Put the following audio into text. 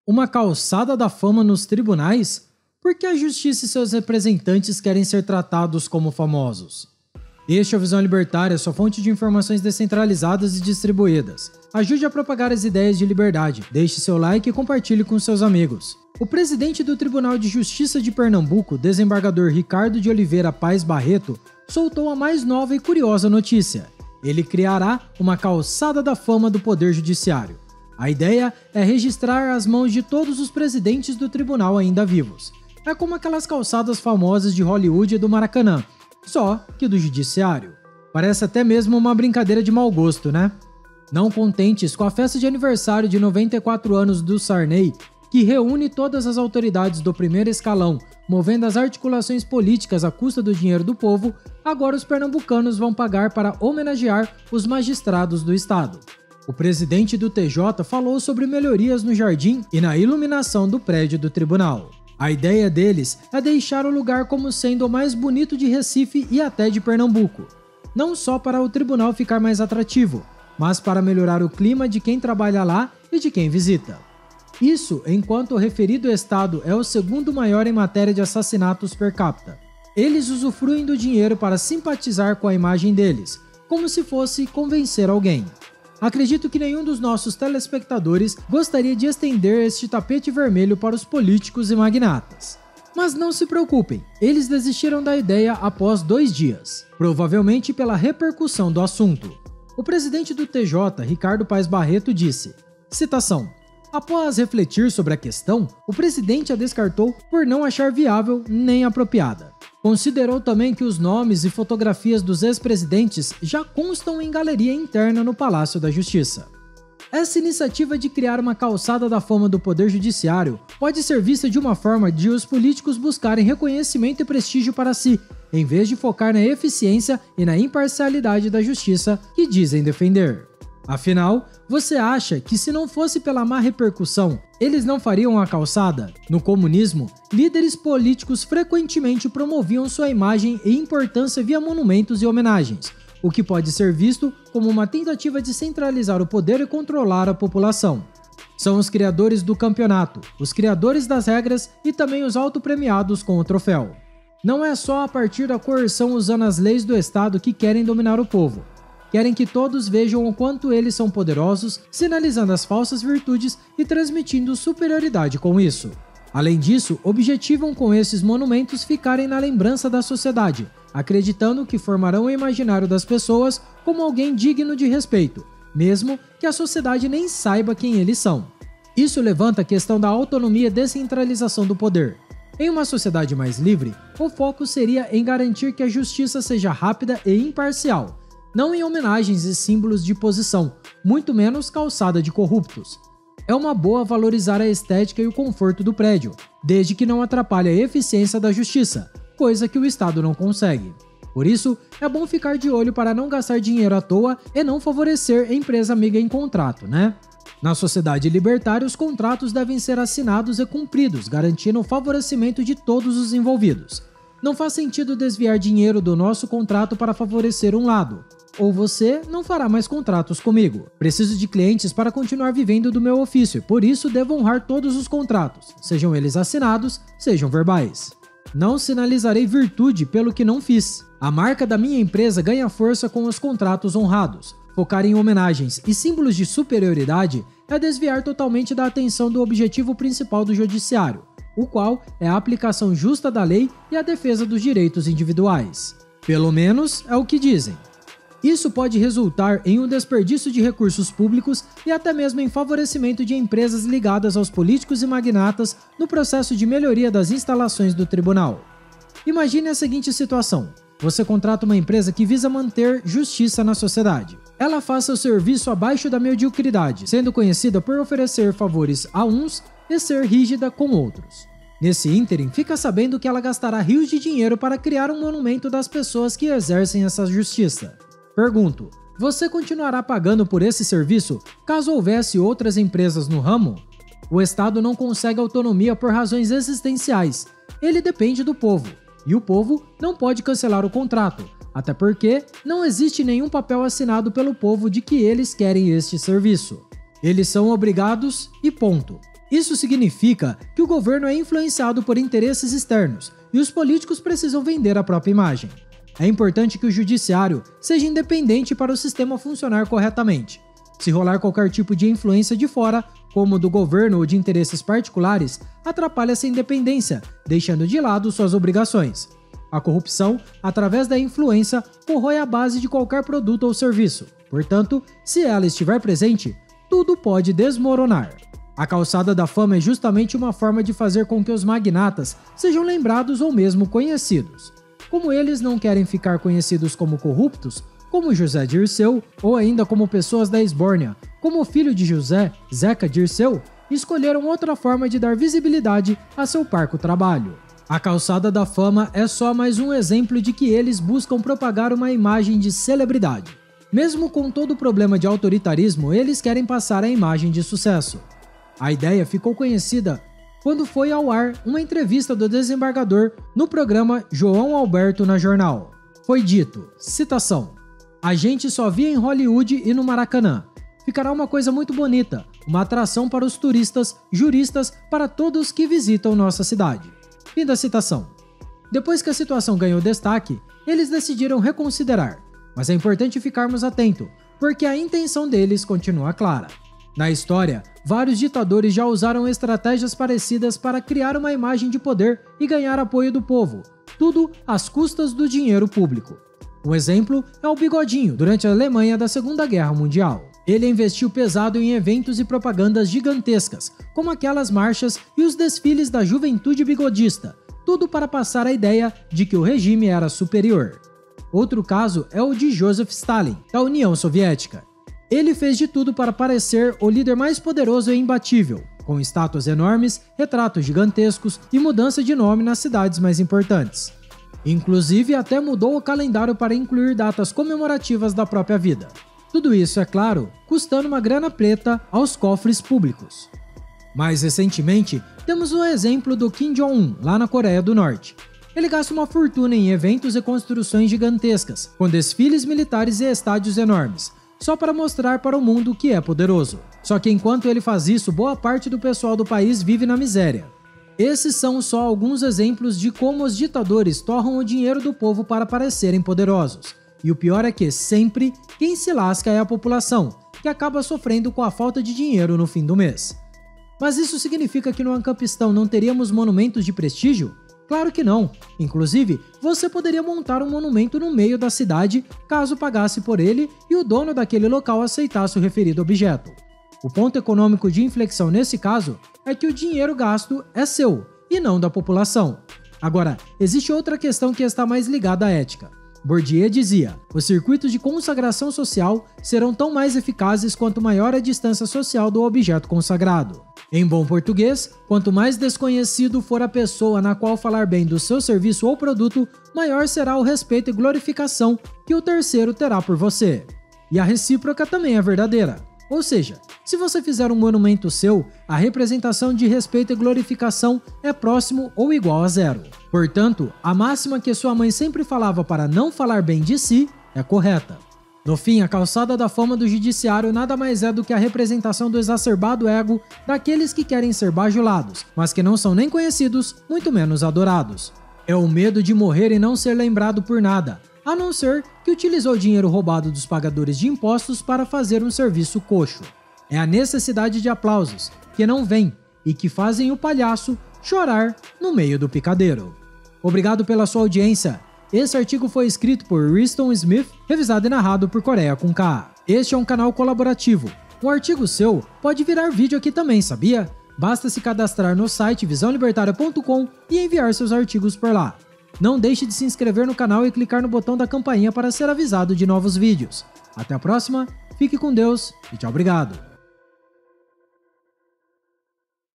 Uma calçada da fama nos tribunais? Por que a justiça e seus representantes querem ser tratados como famosos? Este é o Visão Libertária, sua fonte de informações descentralizadas e distribuídas. Ajude a propagar as ideias de liberdade, deixe seu like e compartilhe com seus amigos. O presidente do Tribunal de Justiça de Pernambuco, desembargador Ricardo de Oliveira Paes Barreto, soltou a mais nova e curiosa notícia. Ele criará uma calçada da fama do Poder Judiciário. A ideia é registrar as mãos de todos os presidentes do tribunal ainda vivos. É como aquelas calçadas famosas de Hollywood e do Maracanã, só que do Judiciário. Parece até mesmo uma brincadeira de mau gosto, né? Não contentes com a festa de aniversário de 94 anos do Sarney, que reúne todas as autoridades do primeiro escalão, movendo as articulações políticas à custa do dinheiro do povo, agora os pernambucanos vão pagar para homenagear os magistrados do estado. O presidente do TJ falou sobre melhorias no jardim e na iluminação do prédio do tribunal. A ideia deles é deixar o lugar como sendo o mais bonito de Recife e até de Pernambuco. Não só para o tribunal ficar mais atrativo, mas para melhorar o clima de quem trabalha lá e de quem visita. Isso enquanto o referido estado é o segundo maior em matéria de assassinatos per capita. Eles usufruem do dinheiro para simpatizar com a imagem deles, como se fosse convencer alguém. Acredito que nenhum dos nossos telespectadores gostaria de estender este tapete vermelho para os políticos e magnatas. Mas não se preocupem, eles desistiram da ideia após 2 dias, provavelmente pela repercussão do assunto. O presidente do TJ, Ricardo Paes Barreto, disse, citação, após refletir sobre a questão, o presidente a descartou por não achar viável nem apropriada. Considerou também que os nomes e fotografias dos ex-presidentes já constam em galeria interna no Palácio da Justiça. Essa iniciativa de criar uma calçada da fama do Poder Judiciário pode ser vista de uma forma de os políticos buscarem reconhecimento e prestígio para si, em vez de focar na eficiência e na imparcialidade da justiça que dizem defender. Afinal, você acha que se não fosse pela má repercussão, eles não fariam a calçada? No comunismo, líderes políticos frequentemente promoviam sua imagem e importância via monumentos e homenagens, o que pode ser visto como uma tentativa de centralizar o poder e controlar a população. São os criadores do campeonato, os criadores das regras e também os autopremiados com o troféu. Não é só a partir da coerção usando as leis do Estado que querem dominar o povo. Querem que todos vejam o quanto eles são poderosos, sinalizando as falsas virtudes e transmitindo superioridade com isso. Além disso, objetivam com esses monumentos ficarem na lembrança da sociedade, acreditando que formarão o imaginário das pessoas como alguém digno de respeito, mesmo que a sociedade nem saiba quem eles são. Isso levanta a questão da autonomia e descentralização do poder. Em uma sociedade mais livre, o foco seria em garantir que a justiça seja rápida e imparcial, não em homenagens e símbolos de posição, muito menos calçada de corruptos. É uma boa valorizar a estética e o conforto do prédio, desde que não atrapalhe a eficiência da justiça, coisa que o Estado não consegue. Por isso, é bom ficar de olho para não gastar dinheiro à toa e não favorecer a empresa amiga em contrato, né? Na sociedade libertária, os contratos devem ser assinados e cumpridos, garantindo o favorecimento de todos os envolvidos. Não faz sentido desviar dinheiro do nosso contrato para favorecer um lado. Ou você não fará mais contratos comigo. Preciso de clientes para continuar vivendo do meu ofício, por isso devo honrar todos os contratos, sejam eles assinados, sejam verbais. Não sinalizarei virtude pelo que não fiz. A marca da minha empresa ganha força com os contratos honrados. Focar em homenagens e símbolos de superioridade é desviar totalmente da atenção do objetivo principal do judiciário, o qual é a aplicação justa da lei e a defesa dos direitos individuais. Pelo menos é o que dizem. Isso pode resultar em um desperdício de recursos públicos e até mesmo em favorecimento de empresas ligadas aos políticos e magnatas no processo de melhoria das instalações do tribunal. Imagine a seguinte situação. Você contrata uma empresa que visa manter justiça na sociedade. Ela faz seu serviço abaixo da mediocridade, sendo conhecida por oferecer favores a uns e ser rígida com outros. Nesse ínterim, fica sabendo que ela gastará rios de dinheiro para criar um monumento das pessoas que exercem essa justiça. Pergunto, você continuará pagando por esse serviço caso houvesse outras empresas no ramo? O Estado não consegue autonomia por razões existenciais. Ele depende do povo. E o povo não pode cancelar o contrato, até porque não existe nenhum papel assinado pelo povo de que eles querem este serviço. Eles são obrigados e ponto. Isso significa que o governo é influenciado por interesses externos e os políticos precisam vender a própria imagem. É importante que o judiciário seja independente para o sistema funcionar corretamente. Se rolar qualquer tipo de influência de fora, como do governo ou de interesses particulares, atrapalha essa independência, deixando de lado suas obrigações. A corrupção, através da influência, corrói a base de qualquer produto ou serviço. Portanto, se ela estiver presente, tudo pode desmoronar. A calçada da fama é justamente uma forma de fazer com que os magnatas sejam lembrados ou mesmo conhecidos. Como eles não querem ficar conhecidos como corruptos, como José Dirceu, ou ainda como pessoas da Esbórnia, como o filho de José, Zeca Dirceu, escolheram outra forma de dar visibilidade a seu parco trabalho. A calçada da fama é só mais um exemplo de que eles buscam propagar uma imagem de celebridade. Mesmo com todo o problema de autoritarismo, eles querem passar a imagem de sucesso. A ideia ficou conhecida quando foi ao ar uma entrevista do desembargador no programa João Alberto na Jornal. Foi dito, citação, "A gente só via em Hollywood e no Maracanã. Ficará uma coisa muito bonita, uma atração para os turistas, juristas, para todos que visitam nossa cidade." Fim da citação. Depois que a situação ganhou destaque, eles decidiram reconsiderar, mas é importante ficarmos atentos, porque a intenção deles continua clara. Na história, vários ditadores já usaram estratégias parecidas para criar uma imagem de poder e ganhar apoio do povo, tudo às custas do dinheiro público. Um exemplo é o Bigodinho, durante a Alemanha da Segunda Guerra Mundial. Ele investiu pesado em eventos e propagandas gigantescas, como aquelas marchas e os desfiles da juventude bigodista, tudo para passar a ideia de que o regime era superior. Outro caso é o de Joseph Stalin, da União Soviética. Ele fez de tudo para parecer o líder mais poderoso e imbatível, com estátuas enormes, retratos gigantescos e mudança de nome nas cidades mais importantes. Inclusive, até mudou o calendário para incluir datas comemorativas da própria vida. Tudo isso, é claro, custando uma grana preta aos cofres públicos. Mais recentemente, temos o exemplo do Kim Jong-un, lá na Coreia do Norte. Ele gasta uma fortuna em eventos e construções gigantescas, com desfiles militares e estádios enormes, só para mostrar para o mundo que é poderoso. Só que enquanto ele faz isso, boa parte do pessoal do país vive na miséria. Esses são só alguns exemplos de como os ditadores torram o dinheiro do povo para parecerem poderosos. E o pior é que, sempre, quem se lasca é a população, que acaba sofrendo com a falta de dinheiro no fim do mês. Mas isso significa que no Acampistão não teríamos monumentos de prestígio? Claro que não. Inclusive, você poderia montar um monumento no meio da cidade, caso pagasse por ele e o dono daquele local aceitasse o referido objeto. O ponto econômico de inflexão nesse caso é que o dinheiro gasto é seu, e não da população. Agora, existe outra questão que está mais ligada à ética. Bourdieu dizia: os circuitos de consagração social serão tão mais eficazes quanto maior a distância social do objeto consagrado. Em bom português, quanto mais desconhecido for a pessoa na qual falar bem do seu serviço ou produto, maior será o respeito e glorificação que o terceiro terá por você. E a recíproca também é verdadeira. Ou seja, se você fizer um monumento seu, a representação de respeito e glorificação é próximo ou igual a zero. Portanto, a máxima que sua mãe sempre falava para não falar bem de si é correta. No fim, a calçada da fama do judiciário nada mais é do que a representação do exacerbado ego daqueles que querem ser bajulados, mas que não são nem conhecidos, muito menos adorados. É o medo de morrer e não ser lembrado por nada, a não ser que utilizou o dinheiro roubado dos pagadores de impostos para fazer um serviço coxo. É a necessidade de aplausos, que não vem e que fazem o palhaço chorar no meio do picadeiro. Obrigado pela sua audiência. Esse artigo foi escrito por Riston Smith, revisado e narrado por Coreia com K. Este é um canal colaborativo. Um artigo seu pode virar vídeo aqui também, sabia? Basta se cadastrar no site visãolibertaria.com e enviar seus artigos por lá. Não deixe de se inscrever no canal e clicar no botão da campainha para ser avisado de novos vídeos. Até a próxima, fique com Deus e tchau, obrigado!